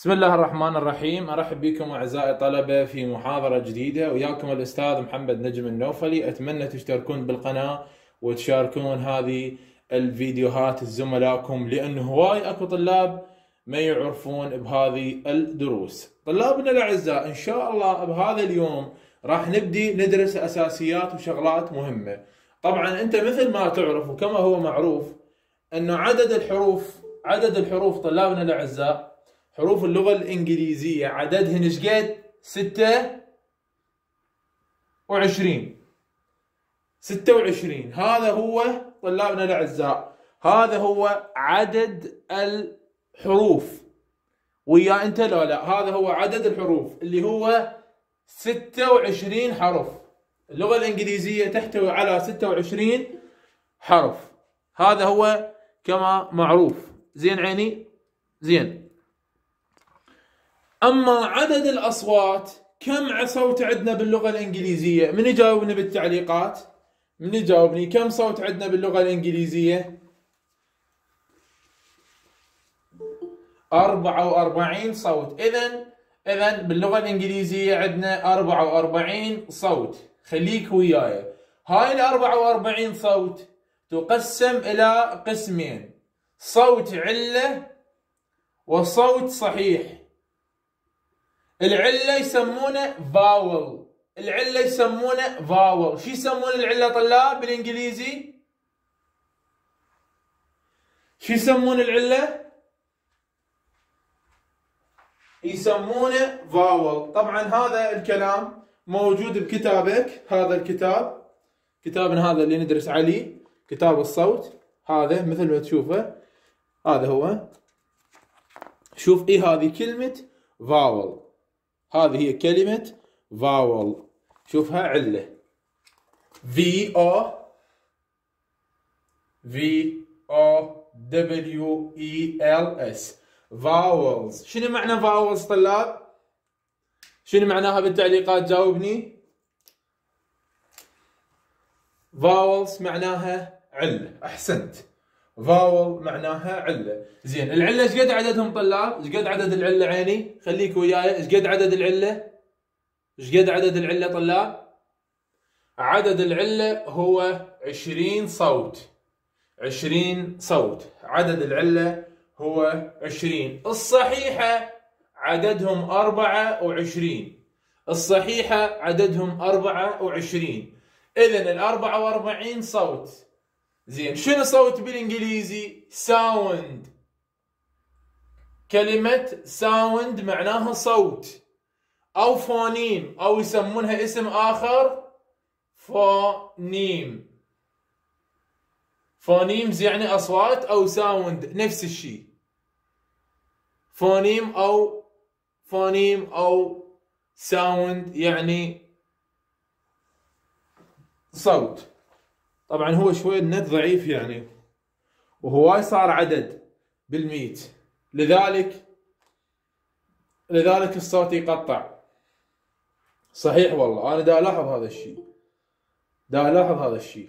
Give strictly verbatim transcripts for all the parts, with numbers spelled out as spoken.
بسم الله الرحمن الرحيم. ارحب بكم اعزائي الطلبه في محاضره جديده، وياكم الاستاذ محمد نجم النوفلي. اتمنى تشتركون بالقناه وتشاركون هذه الفيديوهات لزملائكم، لانه هواي اكو طلاب ما يعرفون بهذه الدروس. طلابنا الاعزاء، ان شاء الله بهذا اليوم راح نبدي ندرس اساسيات وشغلات مهمه. طبعا انت مثل ما تعرف وكما هو معروف انه عدد الحروف عدد الحروف طلابنا الاعزاء، حروف اللغة الإنجليزية عددهن ايش قد؟ ستة وعشرين. ستة وعشرين، هذا هو طلابنا الأعزاء، هذا هو عدد الحروف. ويا أنت لا لا هذا هو عدد الحروف اللي هو ستة وعشرين حرف. اللغة الإنجليزية تحتوي على ستة وعشرين حرف، هذا هو كما معروف. زين عيني؟ زين. أما عدد الأصوات، كم صوت عندنا باللغة الإنجليزية؟ من يجاوبني بالتعليقات؟ من يجاوبني كم صوت عندنا باللغة الإنجليزية؟ أربعة وأربعين صوت. إذن إذن باللغة الإنجليزية عندنا أربعة وأربعين صوت. خليك وياي. هاي ال أربعة وأربعين صوت تقسم إلى قسمين: صوت علة وصوت صحيح. العلة يسمونه فاول، العلة يسمونه فاول. شو يسمون العلة طلاب بالانجليزي؟ شو يسمون العلة؟ يسمونه فاول. طبعا هذا الكلام موجود بكتابك، هذا الكتاب كتابنا هذا اللي ندرس عليه، كتاب الصوت. هذا مثل ما تشوفه، هذا هو. شوف ايه هذه كلمة فاول، هذه هي كلمة vowel. شوفها علة V O V O W E L S vowels. شنو معنى vowels طلاب؟ شنو معناها بالتعليقات؟ جاوبني. vowels معناها علة. أحسنت. vowel معناها علة. زين، العلة ايش قد عددهم طلاب؟ ايش قد عدد العلة عيني؟ خليك وياي. ايش قد عدد العلة؟ ايش قد عدد العلة طلاب؟ عدد العلة هو عشرين صوت. عشرين صوت. عدد العلة هو عشرين. الصحيحة عددهم أربعة وعشرين. الصحيحة عددهم أربعة وعشرين. إذن الأربعة وأربعين صوت. زين، شنو صوت بالانجليزي؟ ساوند. كلمة ساوند معناها صوت او فونيم، او يسمونها اسم اخر فونيم. فونيمز يعني اصوات، او ساوند نفس الشيء. فونيم او فونيم او ساوند يعني صوت. طبعا هو شوي النت ضعيف يعني، وهواي صار عدد بالميت، لذلك لذلك الصوت يقطع. صحيح والله، انا دا الاحظ هذا الشيء، دا الاحظ هذا الشيء.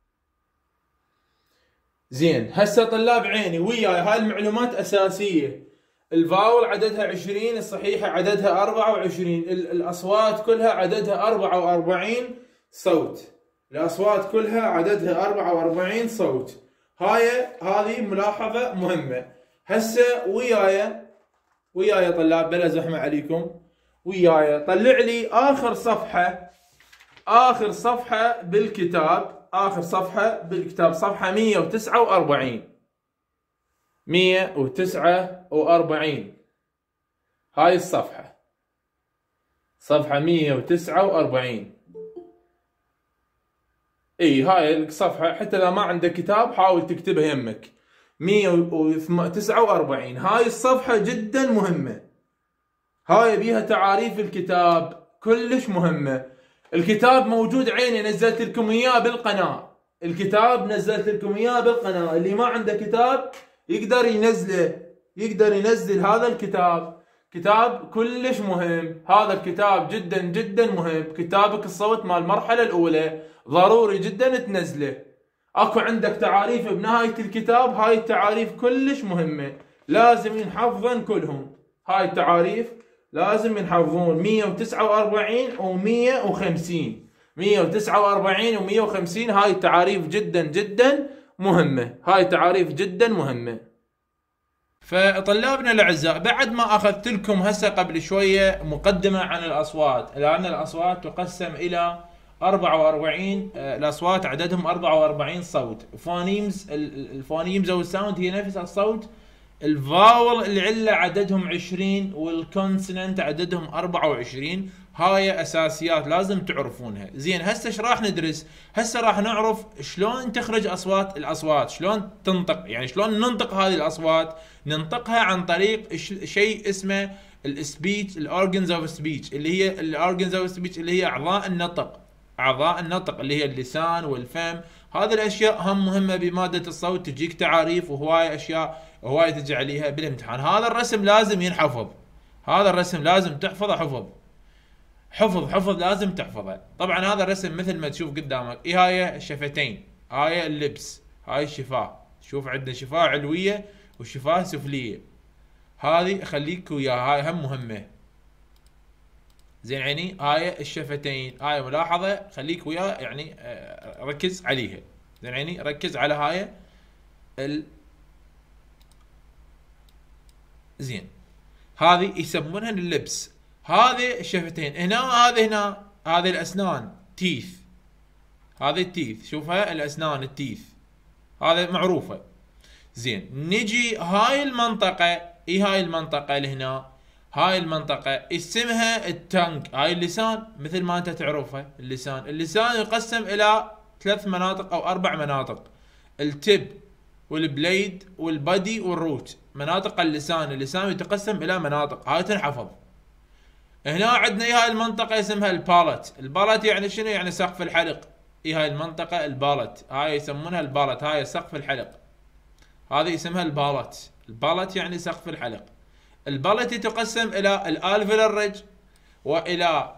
زين، هسه طلاب عيني وياي، هاي المعلومات اساسيه. الفاول عددها عشرين، الصحيحه عددها أربعة وعشرين، الاصوات كلها عددها أربعة وأربعين صوت. الأصوات كلها عددها أربعة وأربعين صوت. هاي هذه ملاحظة مهمة. هسه وياي وياي طلاب، بلا زحمة عليكم، وياي طلع لي آخر صفحة، آخر صفحة بالكتاب، آخر صفحة بالكتاب، صفحة مية وتسعة وأربعين. مية وتسعة وأربعين هاي الصفحة، صفحة مية وتسعة وأربعين. اي هاي الصفحة، حتى اذا ما عندك كتاب حاول تكتبها يمك. مية وتسعة وأربعين هاي الصفحة جدا مهمة. هاي بيها تعاريف الكتاب كلش مهمة. الكتاب موجود عيني، نزلت لكم اياه بالقناة. الكتاب نزلت لكم اياه بالقناة، اللي ما عنده كتاب يقدر ينزله، يقدر ينزل هذا الكتاب. كتاب كلش مهم، هذا الكتاب جدا جدا مهم. كتابك الصوت مال المرحلة الأولى ضروري جدا تنزله. اكو عندك تعاريف بنهاية الكتاب، هاي التعاريف كلش مهمة، لازم ينحفظن كلهم. هاي التعاريف لازم ينحفظون مية وتسعة وأربعين و مية وخمسين. مية وتسعة وأربعين و مية وخمسين هاي التعاريف جدا جدا مهمة. هاي تعاريف جدا مهمة. فطلابنا الاعزاء، بعد ما اخذت لكم هسه قبل شويه مقدمه عن الاصوات، لان الاصوات تقسم الى أربعة وأربعين، الاصوات عددهم أربعة وأربعين صوت. فونيمز، الفونيمز او الساوند هي نفس الصوت. الفاول العله عددهم عشرين، والكونسوننت عددهم أربعة وعشرين. هاي اساسيات لازم تعرفونها. زين، هسه ايش راح ندرس؟ هسه راح نعرف شلون تخرج اصوات الاصوات، شلون تنطق، يعني شلون ننطق هذه الاصوات. ننطقها عن طريق شيء اسمه السبيتش، الاورجنز اوف سبيتش، اللي هي الاورجنز اوف سبيتش اللي هي اعضاء النطق. اعضاء النطق اللي هي اللسان والفم. هذه الاشياء هم مهمه بماده الصوت، تجيك تعاريف وهواي اشياء هواي تجي عليها بالامتحان. هذا الرسم لازم ينحفظ، هذا الرسم لازم تحفظه حفظ حفظ حفظ لازم تحفظه. طبعا هذا الرسم مثل ما تشوف قدامك، ايه هاي الشفتين، هاي اللبس، هاي الشفاه. شوف عندنا شفاه علويه وشفاه سفليه. هذه خليك وياها، هاي هم مهمه. زين عيني، هاي الشفتين، هاي ملاحظه خليك وياها، يعني ركز عليها. زين عيني، ركز على هاي ال زين، هذه يسمونها اللبس. هذه الشفتين هنا، هذه هنا، هذه الاسنان، تيث. هذه التيث، شوفها الاسنان التيث، هذا معروفه. زين، نجي هاي المنطقه، اي هاي المنطقه اللي هنا، هاي المنطقه اسمها التنك. هاي اللسان، مثل ما انت تعرفها اللسان. اللسان يقسم الى ثلاث مناطق او اربع مناطق: التب والبليد والبدي والروت. مناطق اللسان، اللسان يتقسم الى مناطق، هاي تنحفظ. هنا عندنا اي هاي المنطقه اسمها البالت. البالت يعني شنو؟ يعني سقف الحلق. اي هاي المنطقه البالت، هاي يسمونها البالت، هاي سقف الحلق، هذه اسمها البالت. البالت يعني سقف الحلق. البالت يتقسم الى الالفيولار ريدج والى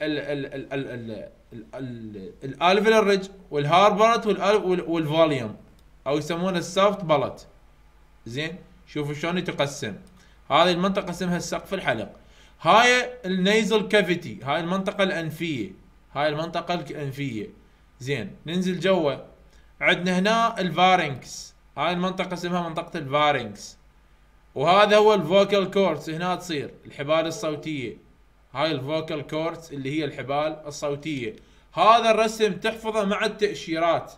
الالفيولار ريدج والهاربرت والفوليوم، او يسمونه السوفت بالت. زين، شوفوا شلون يتقسم. هذه المنطقه اسمها السقف الحلق. هاي النيزل كافيتي، هاي المنطقه الانفيه، هاي المنطقه الانفيه. زين، ننزل جوا، عندنا هنا الفارنكس، هاي المنطقه اسمها منطقه الفارنكس. وهذا هو الفوكال كورتس، هنا تصير الحبال الصوتيه. هاي الفوكال كورتس اللي هي الحبال الصوتيه. هذا الرسم تحفظه مع التأشيرات،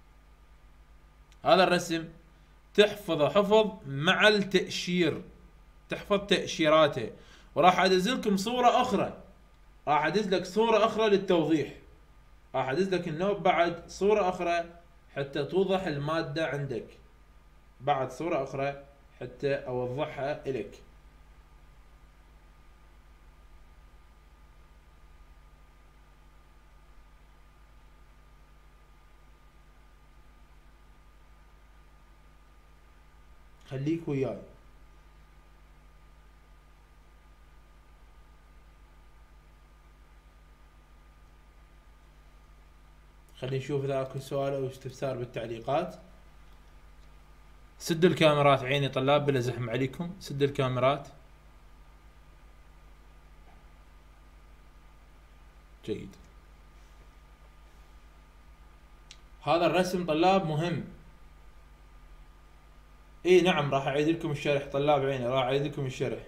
هذا الرسم تحفظه حفظ مع التأشير، تحفظ تأشيراته. وراح ادز لكم صوره اخرى، راح ادز لك صوره اخرى للتوضيح، راح ادز لك النوب بعد صوره اخرى حتى توضح الماده عندك. بعد صوره اخرى حتى اوضحها الك. خليك وياي. خلينا نشوف اذا اكو سؤال او استفسار بالتعليقات. سدوا الكاميرات عيني طلاب، بلا زحم عليكم، سدوا الكاميرات. جيد. هذا الرسم طلاب مهم. اي نعم، راح اعيد لكم الشرح طلاب عيني، راح اعيد لكم الشرح.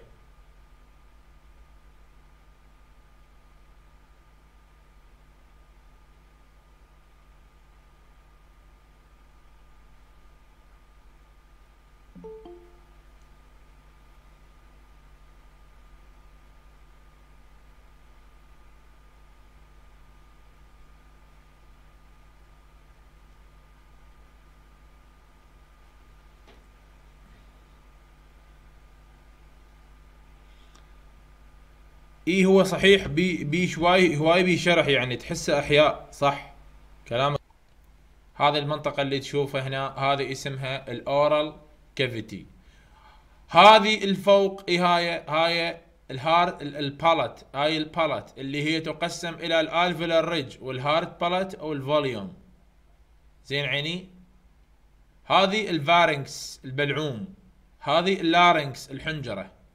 اي هو صحيح، بي بي شوي هواي بي شرح، يعني تحسه احياء، صح كلامك. هذه المنطقة اللي تشوفها هنا، هذه اسمها الاورال كافيتي. هذه الفوق اي هاي هاي الهارد البالت، هاي البالت اللي هي تقسم الى الالفيولار ريدج والهارد بالت او الفوليوم. زين عيني، هذه الفارنكس البلعوم، هذه اللارنكس الحنجرة.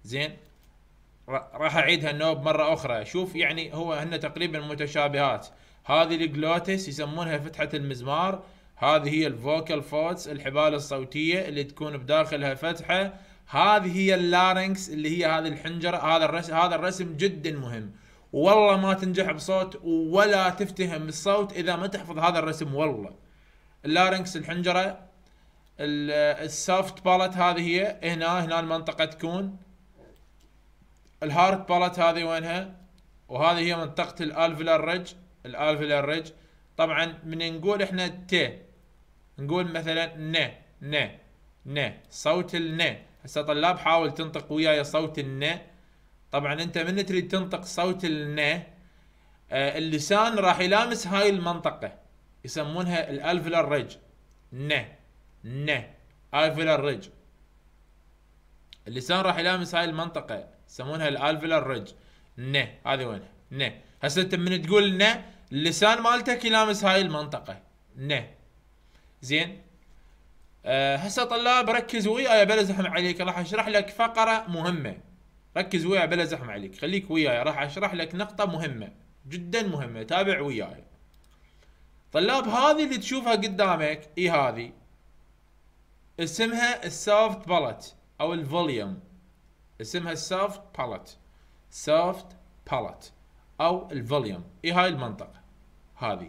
زين، راح اعيدها النوب مره اخرى. شوف يعني هو هن تقريبا متشابهات. هذه الجلوتس يسمونها فتحه المزمار، هذه هي الفوكال فوتس الحبال الصوتيه اللي تكون بداخلها فتحه، هذه هي اللارنكس اللي هي هذه الحنجره. هذا الرسم هذا الرسم جدا مهم، والله ما تنجح بصوت ولا تفتهم الصوت اذا ما تحفظ هذا الرسم. والله اللارنكس الحنجره، السوفت بالت هذه هي هنا هنا المنطقه تكون. الهارد بالت هذه وينها؟ وهذه هي منطقة الالفيلر ريج. الالفيلر ريج طبعا من نقول احنا ت، نقول مثلا ن ن ن، صوت الن. هسه طلاب حاول تنطق وياي صوت الن. طبعا انت من تريد تنطق صوت الن، آه اللسان راح يلامس هاي المنطقة، يسمونها الالفيلر ريج. ن ن الفيلر ريج، اللسان راح يلامس هاي المنطقة يسمونها الالفيلر ريج. ن هذه وينها؟ ن. هسه انت من تقول ن اللسان مالتك يلامس هاي المنطقة ن. زين، أه هسه طلاب ركز وياي بلا زحم عليك، راح اشرح لك فقرة مهمة. ركز وياي بلا زحم عليك، خليك وياي، راح اشرح لك نقطة مهمة جدا مهمة، تابع وياي. طلاب هذه اللي تشوفها قدامك اي هذه اسمها السوفت بالت او الفوليوم، اسمها السوفت بالت، سوفت بالت او الفوليوم. اي هاي المنطقة هذه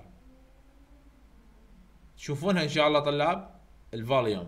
تشوفونها ان شاء الله طلاب، الفوليوم.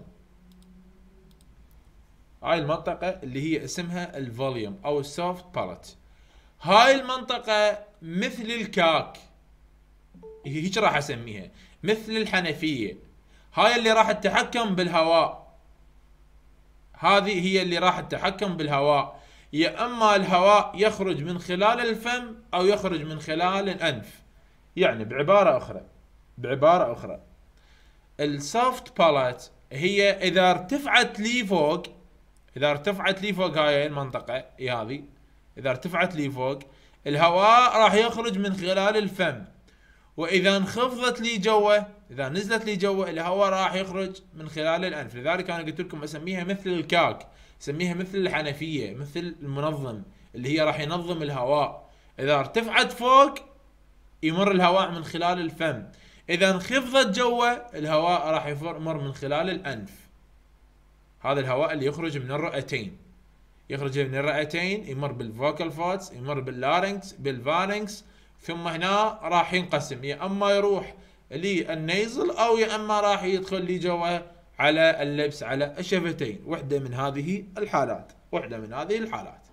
هاي المنطقة اللي هي اسمها الفوليوم او السوفت بالت. هاي المنطقة مثل الكاك، هيك راح اسميها، مثل الحنفية. هاي اللي راح تتحكم بالهواء، هذه هي اللي راح تتحكم بالهواء. يا اما الهواء يخرج من خلال الفم او يخرج من خلال الانف. يعني بعبارة اخرى بعبارة اخرى السوفت بالت هي اذا ارتفعت لي فوق، اذا ارتفعت لي فوق هاي المنطقة هي هذه، اذا ارتفعت لي فوق الهواء راح يخرج من خلال الفم، واذا انخفضت لي جوا، اذا نزلت لي جوا الهواء راح يخرج من خلال الانف. لذلك انا قلت لكم اسميها مثل الكاك، اسميها مثل الحنفيه، مثل المنظم اللي هي راح ينظم الهواء. اذا ارتفعت فوق يمر الهواء من خلال الفم، اذا انخفضت جوا الهواء راح يمر من خلال الانف. هذا الهواء اللي يخرج من الرئتين، يخرج من الرئتين يمر بالفوكال فوتس، يمر باللارنكس، بالفارنكس، ثم هنا راح ينقسم، يا اما يروح للنيزل او يا اما راح يدخل لي جوا على اللبس على الشفتين. وحده من هذه الحالات، وحده من هذه الحالات.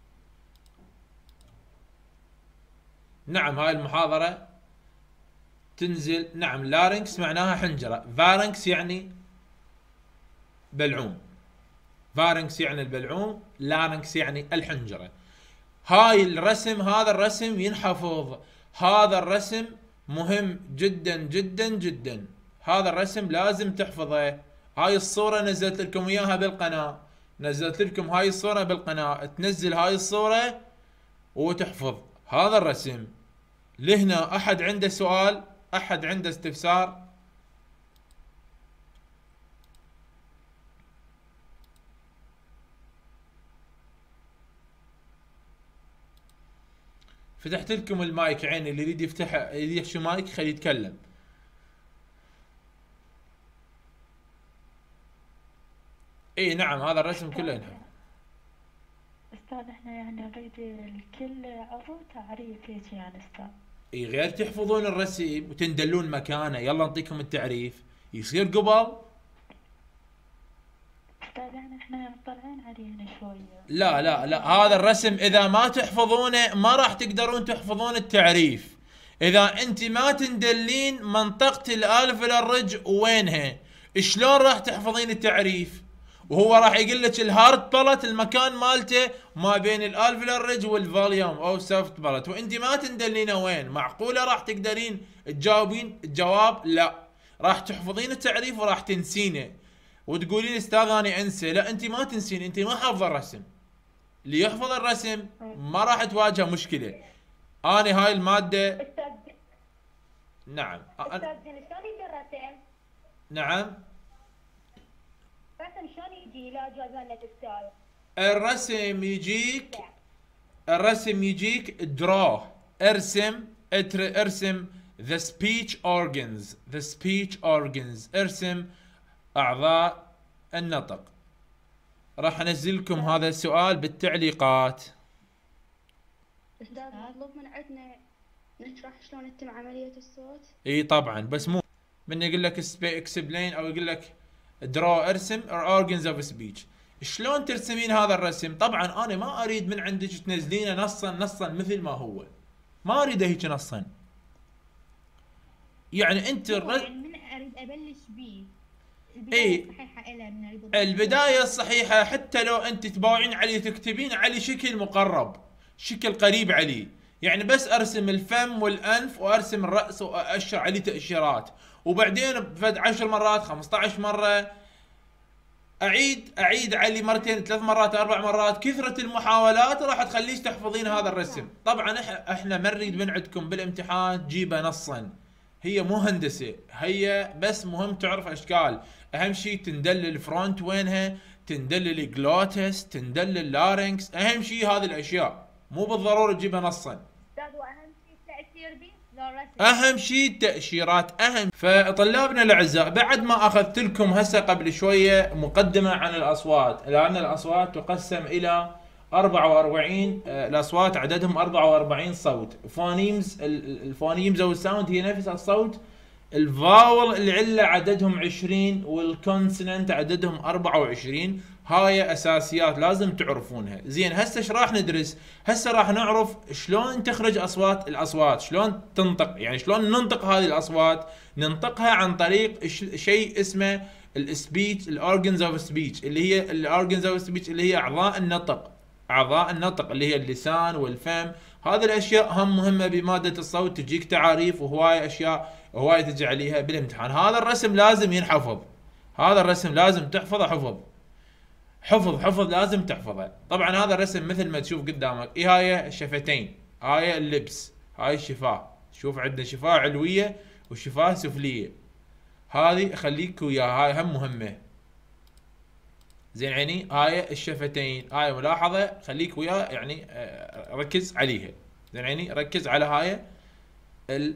نعم هاي المحاضرة تنزل. نعم لارنكس معناها حنجرة، فارنكس يعني بلعوم، فارنكس يعني البلعوم، لارنكس يعني الحنجرة. هاي الرسم، هذا الرسم ينحفظ، هذا الرسم مهم جدا جدا جدا، هذا الرسم لازم تحفظه. هاي الصورة نزلت لكم اياها بالقناة، نزلت لكم هاي الصورة بالقناة، تنزل هاي الصورة وتحفظ هذا الرسم. لهنا احد عنده سؤال؟ احد عنده استفسار؟ فتحت لكم المايك عيني، اللي يريد يفتح يريد يحشي مايك خليه يتكلم. اي نعم هذا الرسم كله ينحفظ. استاذ احنا يعني نريد الكل عضو تعريف هيك يعني استاذ. اي غير تحفظون الرسم وتندلون مكانه، يلا نعطيكم التعريف يصير قبل. استاذ يعني احنا مطلعين عليه هنا شويه. لا لا لا، هذا الرسم اذا ما تحفظونه ما راح تقدرون تحفظون التعريف. اذا انت ما تندلين منطقة الالفيلر ريج وينها، شلون راح تحفظين التعريف؟ وهو راح يقول لك الهارد بالت المكان مالته ما بين الالفيلر ريج والفوليوم او سوفت بالت، وانت ما تندلينه وين. معقولة راح تقدرين تجاوبين الجواب؟ لا، راح تحفظين التعريف وراح تنسينه وتقولين استاذ انا انسى. لا انت ما تنسين، انت ما حافظه الرسم. اللي يحفظ الرسم ما راح تواجهه مشكله. انا هاي الماده. استاذ نعم استاذ شلون يجي الرسم؟ نعم الرسم شلون يجي لا جاز لنا استاذ؟ الرسم يجيك الرسم يجيك draw، ارسم ارسم the speech organs the speech organs ارسم اعضاء النطق. راح انزل لكم هذا السؤال بالتعليقات. استاذ مطلوب من عندنا نشرح شلون يتم عملية الصوت؟ اي طبعا، بس مو من يقول لك explain او يقول لك draw ارسم or organs of speech. شلون ترسمين هذا الرسم؟ طبعا انا ما اريد من عندك تنزلينه نصا نصا مثل ما هو، ما اريد هيك نصا. يعني انت الر... يعني من اريد ابلش بيه اي البدايه الصحيحه إلى من اريد البدايه الصحيحه، حتى لو انت تباوعين عليه تكتبين عليه شكل مقرب، شكل قريب عليه. يعني بس ارسم الفم والانف وارسم الراس واشر عليه تاشيرات، وبعدين بفد عشر مرات خمسة عشر مره اعيد اعيد عليه مرتين ثلاث مرات اربع مرات. كثره المحاولات راح تخليش تحفظين هذا الرسم. طبعا احنا ما نريد من عندكم بالامتحان تجيبه نصا، هي مو هندسه، هي بس مهم تعرف اشكال. اهم شيء تندل الفرونت وينها، تندل الجلوتس، تندل اللارنكس، اهم شيء هذه الاشياء، مو بالضروره تجيبها نصا. استاذ واهم شيء التأثير به لو رسم. اهم شيء التأشيرات اهم. فطلابنا الاعزاء، بعد ما اخذت لكم هسه قبل شويه مقدمه عن الاصوات، لان الاصوات تقسم الى أربعة وأربعين آه، الاصوات عددهم أربعة وأربعين صوت. فونيمز الفونيمز او الساوند هي نفس الصوت. الفاول العله عددهم عشرين، والكونسوننت عددهم أربعة وعشرين. هاي اساسيات لازم تعرفونها. زين هسه ايش راح ندرس؟ هسه راح نعرف شلون تخرج اصوات الاصوات، شلون تنطق، يعني شلون ننطق هذه الاصوات. ننطقها عن طريق شيء اسمه السبيتش، الاورجنز اوف سبيتش، اللي هي الاورجنز اوف سبيتش اللي هي اعضاء النطق. اعضاء النطق اللي هي اللسان والفم. هذه الاشياء هم مهمه بماده الصوت، تجيك تعاريف وهواي اشياء هواي تجي عليها بالامتحان. هذا الرسم لازم ينحفظ، هذا الرسم لازم تحفظه حفظ حفظ حفظ لازم تحفظه. طبعا هذا الرسم مثل ما تشوف قدامك، اي هاي الشفتين، هاي اللبس، هاي الشفاه. شوف عندنا شفاه علويه وشفاه سفليه، هذه خليك وياها، هاي هم مهمه. زين عيني هاي الشفتين، هاي ملاحظه خليك وياها، يعني آه ركز عليها. زين عيني ركز على هاي ال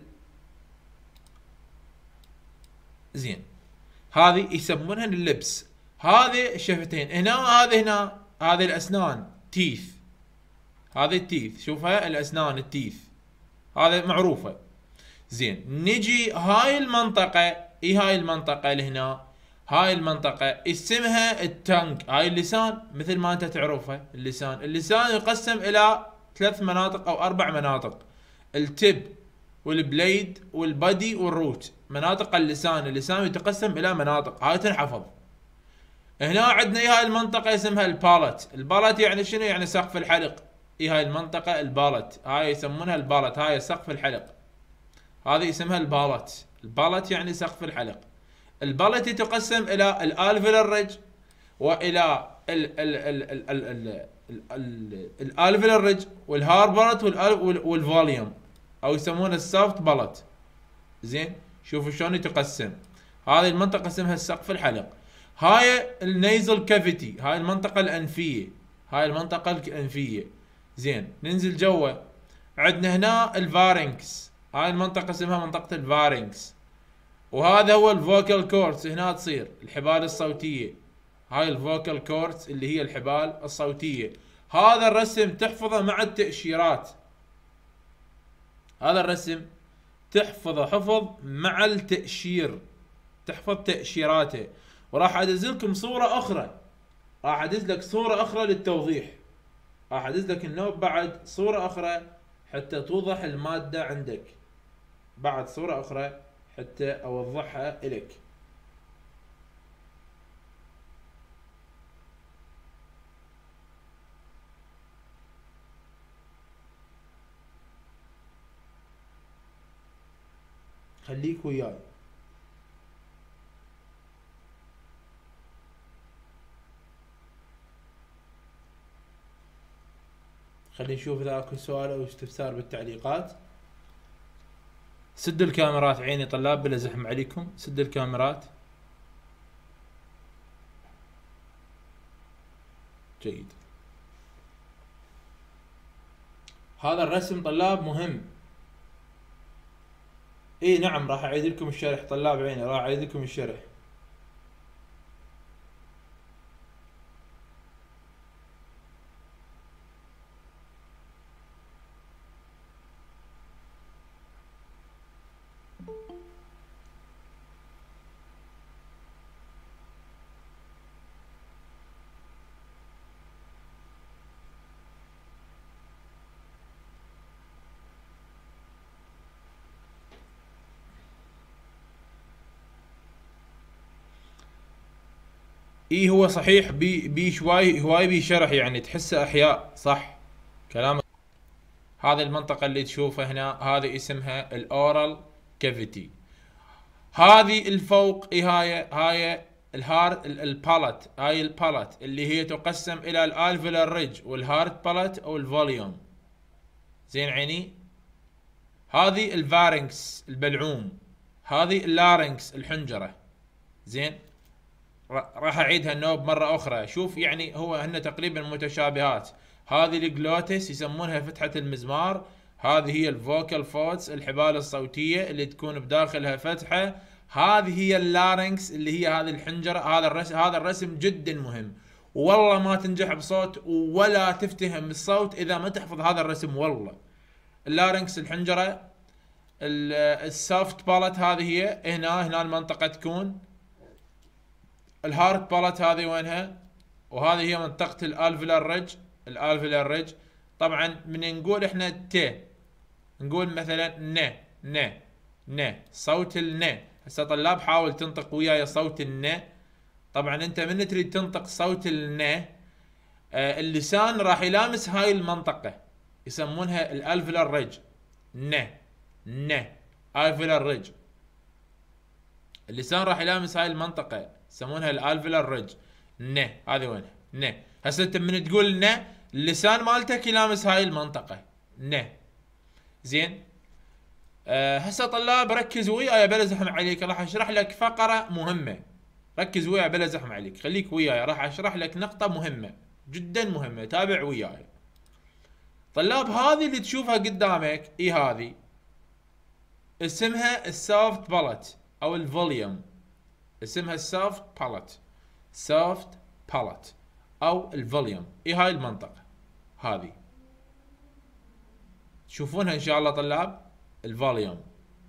زين هذه يسمونها اللبس. هذه الشفتين هنا، هذه هنا، هذه الاسنان تيث، هذه التيث، شوفها الاسنان التيث، هذا معروفه. زين نجي هاي المنطقه، اي هاي المنطقه اللي هنا، هاي المنطقه اسمها التنج، هاي اللسان مثل ما انت تعرفها. اللسان اللسان يقسم الى ثلاث مناطق او اربع مناطق، التب والبليد والبادي والروت. مناطق اللسان، اللسان يتقسم الى مناطق، هاي تنحفظ. هنا عندنا هاي المنطقة اسمها البالت. البالت يعني شنو؟ يعني سقف الحلق. اي هاي المنطقة البالت، هاي يسمونها البالت، هاي سقف الحلق، هذه اسمها البالت. البالت يعني سقف الحلق. البالت تقسم الى الالفيولار ريدج والى ال ال ال ال ال الالفيولار ريدج والهاربرت والفوليوم، او يسمونها السوفت بالت. زين شوفوا شلون يتقسم. هذه المنطقة اسمها السقف الحلق. هاي النيزل كافيتي، هاي المنطقة الأنفية، هاي المنطقة الأنفية. زين ننزل جوا، عندنا هنا الفارنكس، هاي المنطقة اسمها منطقة الفارنكس. وهذا هو الفوكال كورتس، هنا تصير الحبال الصوتية. هاي الفوكال كورتس اللي هي الحبال الصوتية. هذا الرسم تحفظه مع التأشيرات، هذا الرسم تحفظه حفظ مع التأشير، تحفظ تأشيراته. وراح ادز لكم صورة اخرى، راح ادز لك صورة اخرى للتوضيح، راح ادز لك النوب بعد صورة اخرى حتى توضح المادة عندك، بعد صورة اخرى حتى اوضحها الك. خليك وياي. خلينا نشوف اذا اكو سؤال او استفسار بالتعليقات. سدوا الكاميرات عيني طلاب بلا زحم عليكم، سدوا الكاميرات. جيد. هذا الرسم طلاب مهم. اي نعم راح اعيد لكم الشرح طلاب عيني، راح اعيد لكم الشرح. اي هو صحيح بي بي شوي هواي بي شرح، يعني تحسه احياء صح كلامك. هذه المنطقة اللي تشوفها هنا هذه اسمها الاورال كافيتي. هذه الفوق اي هاي هاي الهارد البالت، هاي البالت اللي هي تقسم الى الالفيولار ريج والهارد بالت او الفوليوم. زين عيني. هذه الفارنكس البلعوم، هذه اللارنكس الحنجرة. زين راح اعيدها النوب مرة اخرى. شوف يعني هو هن تقريبا متشابهات. هذه الجلوتس يسمونها فتحة المزمار، هذه هي الفوكال فوتس الحبال الصوتية اللي تكون بداخلها فتحة. هذه هي اللارنكس اللي هي هذه الحنجرة. هذا الرسم هذا الرسم جدا مهم، والله ما تنجح بصوت ولا تفتهم الصوت اذا ما تحفظ هذا الرسم والله. اللارنكس الحنجرة، السوفت بالت هذه هي هنا هنا المنطقة تكون. الهارد بالت هذه وينها؟ وهذه هي منطقة الالفيولار ريج. الالفيولار ريج طبعا من نقول احنا ت نقول مثلا ن ن ن صوت الن. هسه طلاب حاول تنطق وياي صوت الن. طبعا انت من تريد تنطق صوت الن آه اللسان راح يلامس هاي المنطقة يسمونها الالفيولار ريج. ن ن الفيولار ريج، اللسان راح يلامس هاي المنطقة يسمونها الالفيولار ريج. ن هذه وينها؟ ن. هسه انت من تقول ن اللسان مالتك يلامس هاي المنطقة ن. زين أه هسه طلاب ركز وياي بلا زحمة عليك، راح اشرح لك فقرة مهمة. ركز وياي بلا زحمة عليك، خليك وياي راح اشرح لك نقطة مهمة جدا مهمة. تابع وياي طلاب. هذه اللي تشوفها قدامك اي هذه اسمها السوفت بالت او الفوليوم. اسمها السوفت بالت، سوفت بالت او الفوليوم. اي هاي المنطقة هذه تشوفونها ان شاء الله طلاب. الفوليوم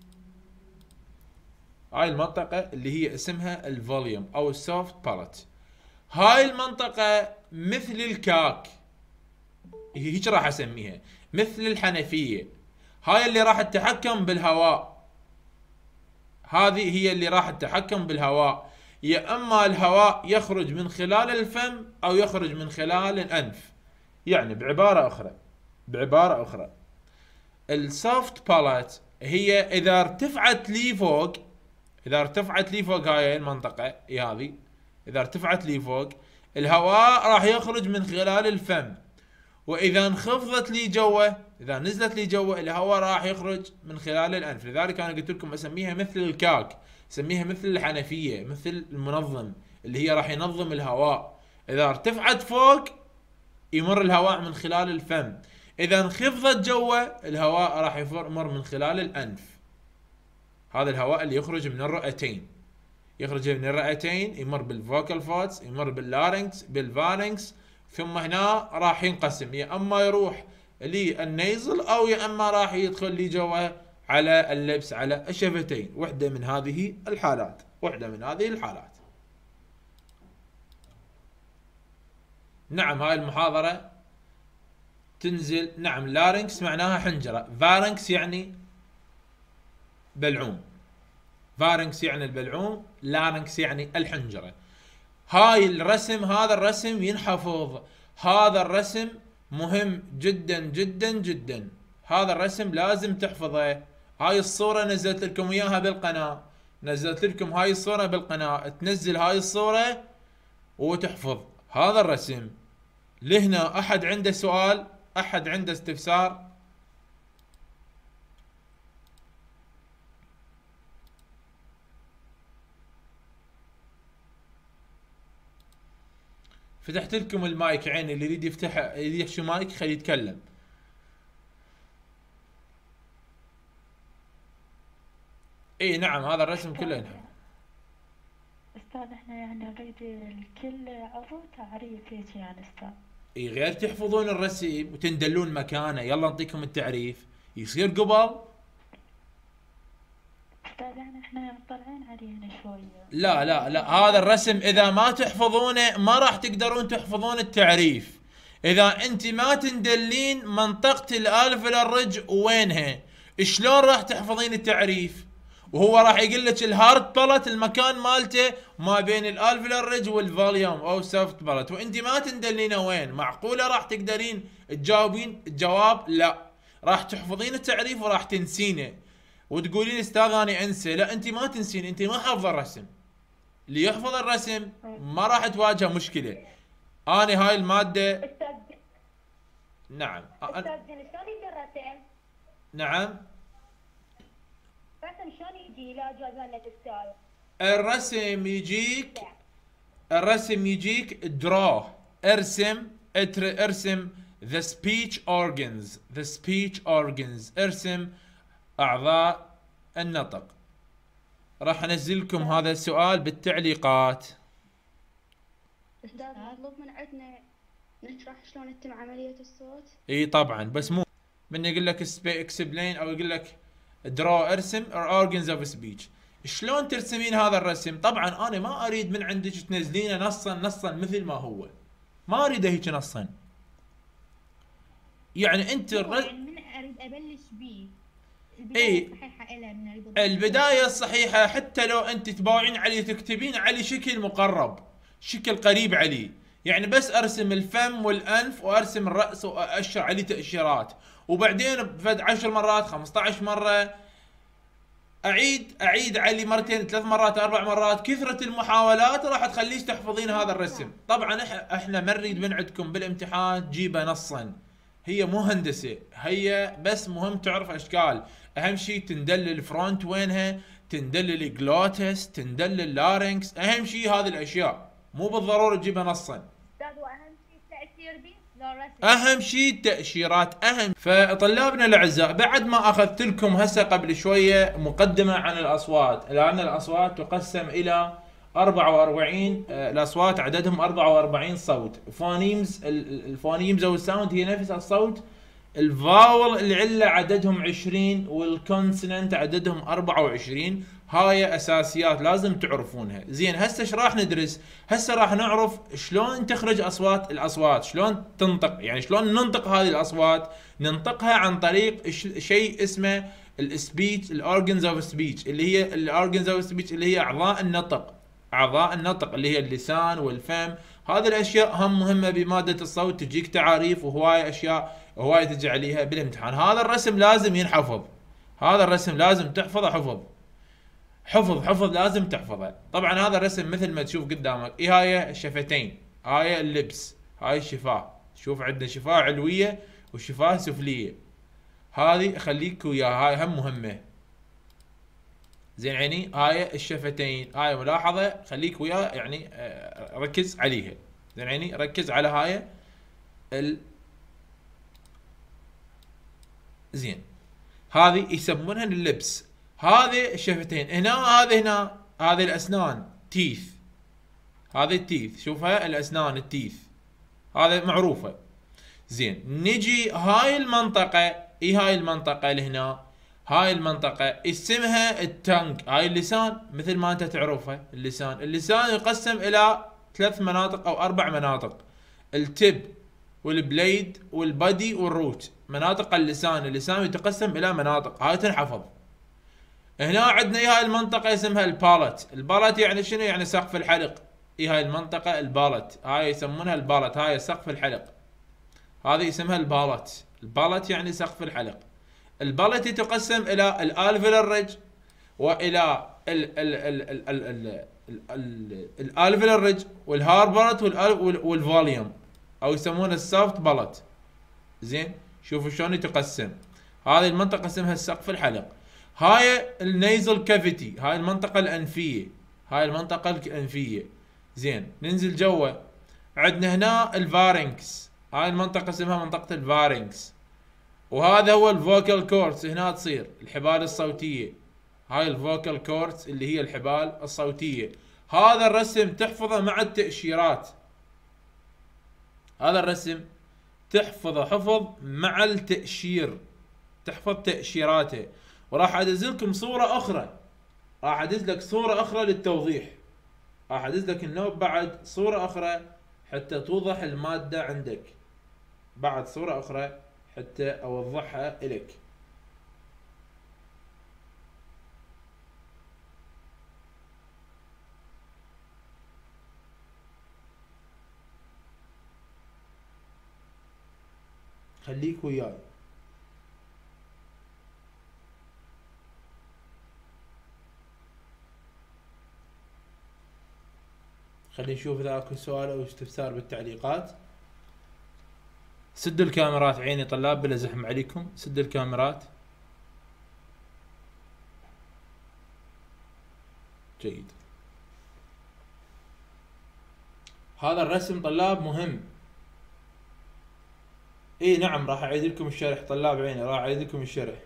هاي المنطقة اللي هي اسمها الفوليوم او السوفت بالت. هاي المنطقة مثل الكاك، هيك راح اسميها مثل الحنفية. هاي اللي راح تتحكم بالهواء، هذه هي اللي راح تتحكم بالهواء. يا اما الهواء يخرج من خلال الفم او يخرج من خلال الانف. يعني بعبارة اخرى بعبارة اخرى السوفت بالت هي اذا ارتفعت لي فوق، اذا ارتفعت لي فوق هاي المنطقة هي هذه، اذا ارتفعت لي فوق الهواء راح يخرج من خلال الفم، واذا انخفضت لي جوا، اذا نزلت لي جوا الهواء راح يخرج من خلال الانف. لذلك انا قلت لكم اسميها مثل الكاك، اسميها مثل الحنفية، مثل المنظم اللي هي راح ينظم الهواء. اذا ارتفعت فوق يمر الهواء من خلال الفم، اذا انخفضت جوا الهواء راح يمر من خلال الانف. هذا الهواء اللي يخرج من الرئتين، يخرج من الرئتين يمر بالفوكال فوتس، يمر باللارنكس، بالفارنكس، ثم هنا راح ينقسم يا اما يروح للنيزل او يا اما راح يدخل لي جوا على اللبس على الشفتين. وحده من هذه الحالات، وحده من هذه الحالات. نعم هاي المحاضرة تنزل. نعم لارنكس معناها حنجرة، فارنكس يعني بلعوم، فارنكس يعني البلعوم، لارنكس يعني الحنجرة. هاي الرسم هذا الرسم ينحفظ، هذا الرسم مهم جدا جدا جدا، هذا الرسم لازم تحفظه. هاي الصورة نزلت لكم اياها بالقناة، نزلت لكم هاي الصورة بالقناة، تنزل هاي الصورة وتحفظ هذا الرسم. لهنا احد عنده سؤال؟ احد عنده استفسار؟ فتحت لكم المايك عيني، اللي يريد يفتح يريد يحشي مايك خليه يتكلم. اي نعم هذا الرسم كله ينحفظ. أستاذ احنا يعني نريد الكل عضو تعريف هيك يعني أستاذ. اي غير تحفظون الرسم وتندلون مكانه، يلا نعطيكم التعريف يصير قبل. أستاذ يعني احنا مطلعين عليه هنا شوية. لا لا لا هذا الرسم اذا ما تحفظونه ما راح تقدرون تحفظون التعريف. اذا انت ما تندلين منطقة الالفيولار ريدج وينها، شلون راح تحفظين التعريف؟ وهو راح يقول لك الهارد بالت المكان مالته ما بين الالفيولار ريدج والفوليوم او سوفت بالت، وانت ما تندلينه وين. معقولة راح تقدرين تجاوبين الجواب؟ لا، راح تحفظين التعريف وراح تنسينه وتقولين استاذ انا انسى. لا انت ما تنسين، انت ما حافظه الرسم. اللي يحفظ الرسم ما راح تواجه مشكله. انا هاي الماده استاذ نعم أ- استاذ شلون يجي الرسم؟ نعم الرسم شلون يجي؟ لا جاز لنا تستاهل. الرسم يجيك الرسم يجيك درا ارسم اتر- ارسم the speech organs the speech organs ارسم اعضاء النطق. راح انزل لكم هذا السؤال بالتعليقات. استاذ مطلوب من عندنا نشرح شلون يتم عملية الصوت. اي طبعا، بس مو من يقول لك اكسبلين او يقول لك درا ارسم organs of speech. شلون ترسمين هذا الرسم؟ طبعا انا ما اريد من عندك تنزلينه نصا نصا مثل ما هو، ما اريده هيك نصا. يعني انت هو الر... يعني من اريد ابلش بيه إيه. البداية الصحيحة إلها من اريد أضيف. البداية الصحيحة حتى لو انت تباوعين عليه تكتبين عليه شكل مقرب، شكل قريب عليه. يعني بس ارسم الفم والانف وارسم الراس واشر عليه تأشيرات، وبعدين بفد عشر مرات خمسة عشر مرة اعيد اعيد عليه مرتين ثلاث مرات اربع مرات. كثرة المحاولات راح تخليش تحفظين هذا الرسم. طبعا إح- احنا ما نريد من عندكم بالامتحان تجيبه نصا، هي مو هندسة، هي بس مهم تعرف اشكال. اهم شيء تندل الفرونت وينها، تندل الجلوتس، تندل اللارنكس، اهم شيء هذه الاشياء، مو بالضرورة تجيبها نصا. استاذ واهم شيء التأثير بيه لو الرسم. اهم شيء التأشيرات اهم. فطلابنا الاعزاء بعد ما اخذت لكم هسه قبل شوية مقدمة عن الاصوات، لان الاصوات تقسم الى أربعة وأربعين آه، الاصوات عددهم أربعة وأربعين صوت. فونيمز الفونيمز او الساوند هي نفس الصوت. الفاول العله عددهم عشرين والكونسوننت عددهم أربعة وعشرين. هاي اساسيات لازم تعرفونها. زين هسه ايش راح ندرس؟ هسه راح نعرف شلون تخرج اصوات الاصوات، شلون تنطق، يعني شلون ننطق هذه الاصوات. ننطقها عن طريق ش- شيء اسمه السبيتش، الاورجنز اوف سبيتش، اللي هي الاورجنز اوف سبيتش اللي هي اعضاء النطق. اعضاء النطق اللي هي اللسان والفم. هذه الاشياء هم مهمه بماده الصوت، تجيك تعاريف وهواي اشياء هواي تجي عليها بالامتحان. هذا الرسم لازم ينحفظ، هذا الرسم لازم تحفظه حفظ حفظ حفظ لازم تحفظه. طبعا هذا الرسم مثل ما تشوف قدامك، اي هاي الشفتين، هاي اللبس، هاي الشفاه. شوف عندنا شفاه علويه وشفاه سفليه، هذه خليك وياها، هاي هم مهمه. زين عيني هاي الشفتين، هاي ملاحظه خليك وياها، يعني آه، ركز عليها. زين عيني ركز على هاي ال زين هذه يسمونها اللبس. هذه الشفتين هنا، هذه هنا، هذه الاسنان تيث، هذه التيث شوفها الاسنان التيث، هذا معروفه. زين نجي هاي المنطقه، اي هاي المنطقه اللي هنا، هاي المنطقه اسمها التنك، هاي اللسان مثل ما انت تعرفها. اللسان اللسان يقسم الى ثلاث مناطق او اربع مناطق، التب والبليد والبادي والروت. مناطق اللسان، اللسان يتقسم الى مناطق، هاي تنحفظ. هنا عندنا هاي المنطقة اسمها البالت. البالت يعني شنو؟ يعني سقف الحلق. اي هاي المنطقة البالت، هاي يسمونها البالت، هاي سقف الحلق، هذه اسمها البالت. البالت يعني سقف الحلق. البالت يتقسم الى الالفيولار ريدج والى ال ال ال ال ال الالفيولار ريدج والهاربرت والفوليوم، او يسمونه السوفت بالت. زين شوفوا شلون يتقسم. هذه المنطقة اسمها السقف الحلق. هاي النيزل كافيتي، هاي المنطقة الأنفية، هاي المنطقة الأنفية. زين ننزل جوا، عندنا هنا الفارنكس، هاي المنطقة اسمها منطقة الفارنكس. وهذا هو الفوكال كورس، هنا تصير الحبال الصوتية. هاي الفوكال كوردز اللي هي الحبال الصوتية. هذا الرسم تحفظه مع التأشيرات، هذا الرسم تحفظه حفظ مع التأشير، تحفظ تأشيراته. وراح ادز لكم صورة اخرى، راح ادز لك صورة اخرى للتوضيح، راح ادز لك النوب بعد صورة اخرى حتى توضح المادة عندك، بعد صورة اخرى حتى اوضحها الك. خليك وياي. خلينا نشوف اذا اكو سؤال او استفسار بالتعليقات. سدوا الكاميرات عيني طلاب بلا زحم عليكم، سدوا الكاميرات. جيد. هذا الرسم طلاب مهم. اي نعم راح اعيد لكم الشرح طلاب عيني، راح اعيد لكم الشرح.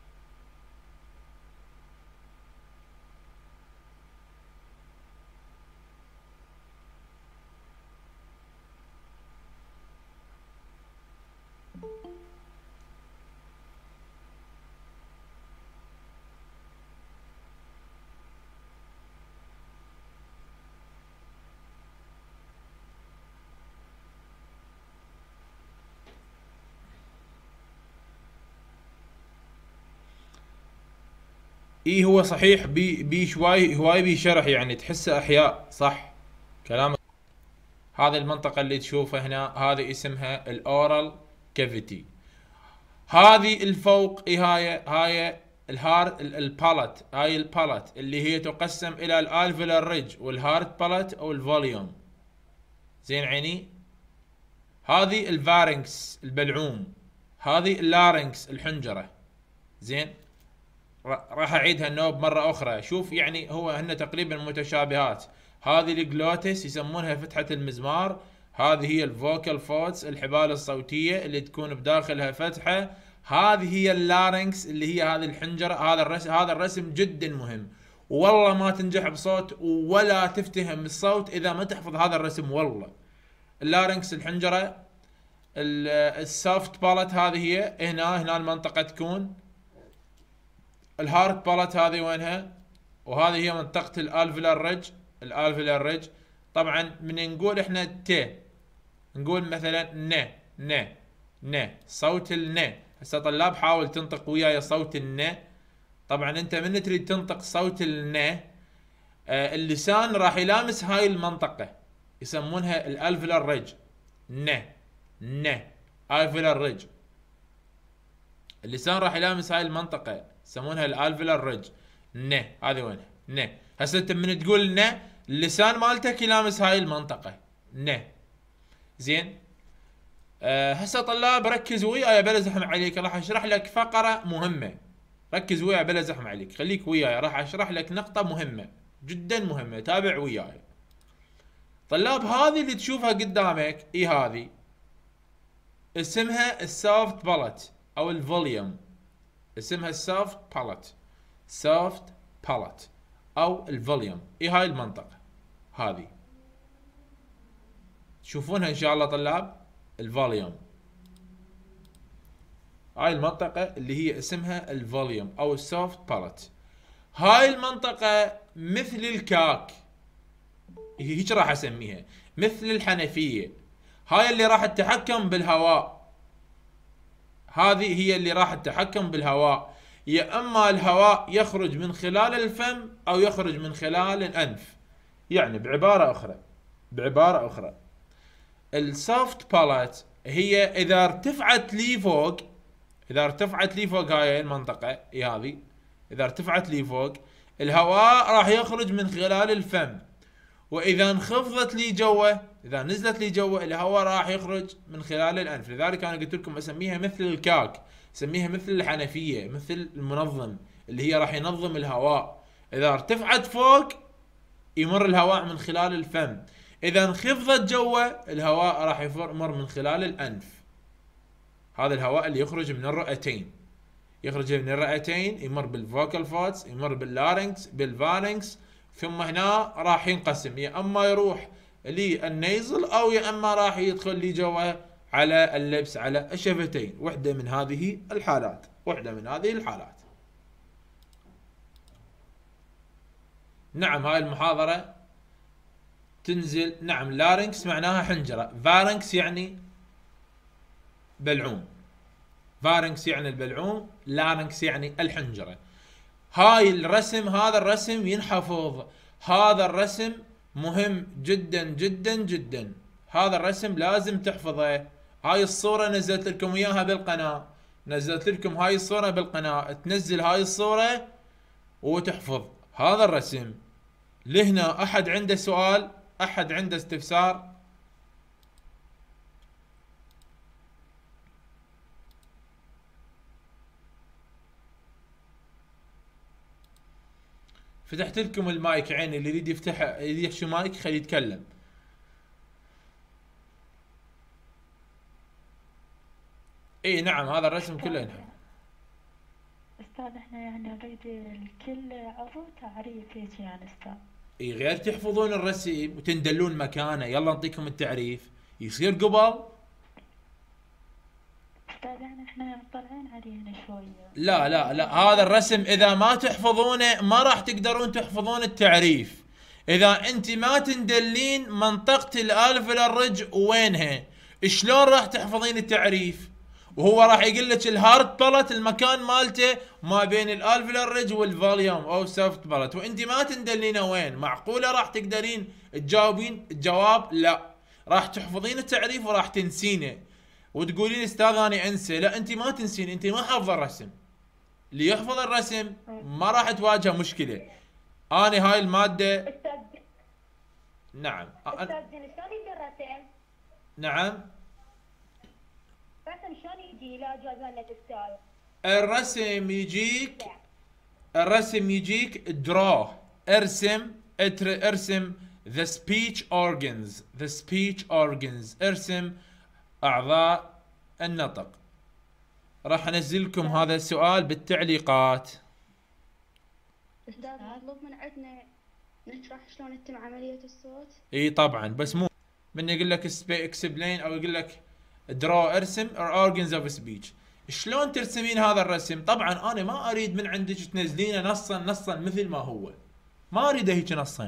اي هو صحيح بي بي شوي هواي بي شرح، يعني تحسه احياء صح كلامك. هذه المنطقة اللي تشوفها هنا هذه اسمها الاورال كافيتي. هذه الفوق اي هاي هاي الهارد البالت، هاي البالت اللي هي تقسم الى الالفيولار ريج والهارد بالت او الفوليوم. زين عيني. هذه الفارنكس البلعوم، هذه اللارنكس الحنجرة. زين راح اعيدها النوب مرة اخرى. شوف يعني هو هن تقريبا متشابهات. هذه الجلوتس يسمونها فتحة المزمار، هذه هي الفوكال فوتس الحبال الصوتية اللي تكون بداخلها فتحة. هذه هي اللارنكس اللي هي هذه الحنجرة. هذا الرسم هذا الرسم جدا مهم، والله ما تنجح بصوت ولا تفتهم الصوت اذا ما تحفظ هذا الرسم والله. اللارنكس الحنجرة، السوفت بالت هذه هي هنا هنا المنطقة تكون. الهارد بالت هذه وينها؟ وهذه هي منطقة الالفيولار ريج. الالفيولار ريج طبعا من نقول احنا ت نقول مثلا ن ن ن صوت الن. هسه طلاب حاول تنطق وياي صوت الن. طبعا انت من تريد تنطق صوت الن آه اللسان راح يلامس هاي المنطقة يسمونها الالفيولار ريج. ن ن الفيولار ريج، اللسان راح يلامس هاي المنطقة يسمونها الالفيولار ريج. ن هذه وينها؟ ن. هسه انت من تقول ن اللسان مالتك يلامس هاي المنطقة ن. زين أه هسه طلاب ركز وياي بلا زحم عليك، راح اشرح لك فقرة مهمة. ركز وياي بلا زحم عليك، خليك وياي، راح اشرح لك نقطة مهمة جدا مهمة، تابع وياي. طلاب هذه اللي تشوفها قدامك اي هذه اسمها السوفت بالت او الفوليوم، اسمها السوفت بالت، سوفت بالت او الفوليوم. اي هاي المنطقة هذه تشوفونها ان شاء الله طلاب، الفوليوم. هاي المنطقة اللي هي اسمها الفوليوم او السوفت بالت. هاي المنطقة مثل الكاك، هيك راح اسميها، مثل الحنفية. هاي اللي راح تتحكم بالهواء، هذه هي اللي راح تتحكم بالهواء. يا اما الهواء يخرج من خلال الفم او يخرج من خلال الانف. يعني بعبارة اخرى بعبارة اخرى السوفت بالت هي اذا ارتفعت لي فوق، اذا ارتفعت لي فوق هاي المنطقة هي هذه، اذا ارتفعت لي فوق الهواء راح يخرج من خلال الفم، واذا انخفضت لي جوا، اذا نزلت لي جوا الهواء راح يخرج من خلال الانف. لذلك انا قلت لكم اسميها مثل الكاك، اسميها مثل الحنفية، مثل المنظم اللي هي راح ينظم الهواء. اذا ارتفعت فوق يمر الهواء من خلال الفم، اذا انخفضت جوا الهواء راح يمر من خلال الانف. هذا الهواء اللي يخرج من الرئتين. يخرج من الرئتين، يمر بالفوكال فوتس، يمر باللارنكس، بالفارنكس، ثم هنا راح ينقسم، يا اما يروح للنيزل او يا اما راح يدخل لي جوا على اللبس على الشفتين. وحده من هذه الحالات، وحده من هذه الحالات. نعم هاي المحاضرة تنزل. نعم لارنكس معناها حنجرة، فارنكس يعني بلعوم، فارنكس يعني البلعوم، لارنكس يعني الحنجرة. هاي الرسم، هذا الرسم ينحفظ، هذا الرسم مهم جدا جدا جدا، هذا الرسم لازم تحفظه. هاي الصورة نزلت لكم اياها بالقناة، نزلت لكم هاي الصورة بالقناة، تنزل هاي الصورة وتحفظ هذا الرسم. لهنا احد عنده سؤال، احد عنده استفسار؟ فتحت لكم المايك عيني، اللي يريد يفتح يريد يحشي مايك خليه يتكلم. اي نعم هذا الرسم كله ينحفظ. أستاذ إحنا يعني نريد الكل عضو تعريف هيك يعني أستاذ. اي غير تحفظون الرسم وتندلون مكانه، يلا نعطيكم التعريف يصير قبل. أستاذ يعني إحنا مطلعين عليه هنا شوية. لا لا لا، هذا الرسم اذا ما تحفظونه ما راح تقدرون تحفظون التعريف. اذا انت ما تندلين منطقة الالفيولار ريدج وينها، شلون راح تحفظين التعريف؟ وهو راح يقول لك الهارد بالت المكان مالته ما بين الالفيولار ريدج والفوليوم او سوفت بالت، وانت ما تندلينه وين. معقولة راح تقدرين تجاوبين الجواب؟ لا، راح تحفظين التعريف وراح تنسينه وتقولين استاذ انا انسى. لا انت ما تنسين، انت ما حافظه الرسم. اللي يحفظ الرسم ما راح تواجه مشكله. انا هاي الماده. استاذ نعم استاذ شلون يجي الرسم؟ نعم الرسم شلون يجي؟ لا جواز ولا تستاهل. الرسم يجيك، الرسم يجيك درو، ارسم ارسم the speech organs the speech organs ارسم اعضاء النطق. راح انزل لكم هذا السؤال بالتعليقات. استاذ مطلوب من عندنا نشرح شلون يتم عملية الصوت؟ اي طبعا، بس مو من يقول لك اكسبلين او يقول لك درو ارسم or organs of speech. شلون ترسمين هذا الرسم؟ طبعا انا ما اريد من عندك تنزلينه نصا نصا مثل ما هو، ما اريده هيك نصا.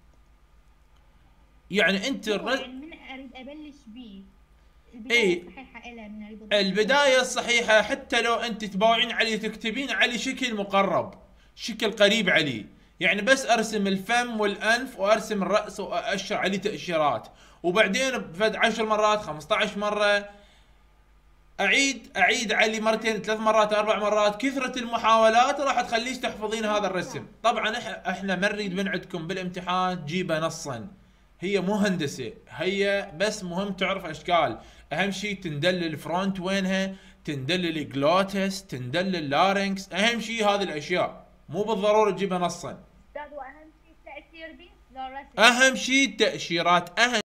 يعني انت الرسم يعني من اريد ابلش بيه اي البداية الصحيحة إلى من اريد أضيف. البداية الصحيحة، حتى لو انت تباوعين عليه تكتبين عليه شكل مقرب، شكل قريب عليه. يعني بس ارسم الفم والانف وارسم الراس واشر عليه تاشيرات، وبعدين بفد عشر مرات خمسة عشر مرة اعيد اعيد عليه مرتين ثلاث مرات اربع مرات. كثرة المحاولات راح تخليش تحفظين هذا الرسم. طبعا احنا ما نريد من عندكم بالامتحان تجيبه نصا، هي مو هندسة، هي بس مهم تعرف اشكال. اهم شيء تندل الفرونت وينها، تندل الجلوتس، تندل اللارنكس، اهم شيء هذه الاشياء، مو بالضرورة تجيبها نصا. استاذ واهم شيء التاثير به لو الرسم. اهم شيء التأشيرات، اهم